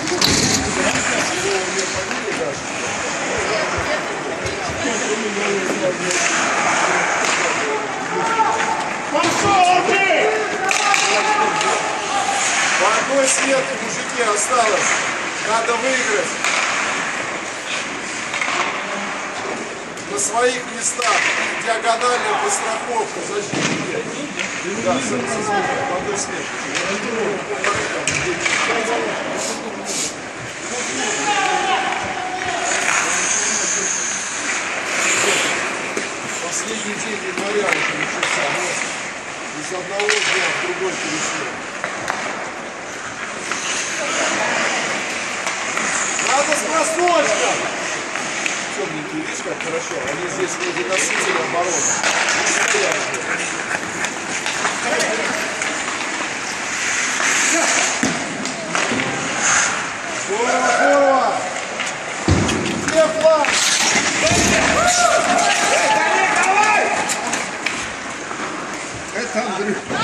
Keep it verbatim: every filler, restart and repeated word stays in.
По одной сметке, мужики, осталось. Надо выиграть. На своих местах. Диагональная подстраховка. Защитите. Да, со сметкой. По одной сметке. Последний день января уже начался. Из одного дня в другой перешли. Надо с просрочкой! Темненькие, видишь, как хорошо? Они здесь вроде насытили оборону. Здорово, здорово! Где флаг? Это Андрюх.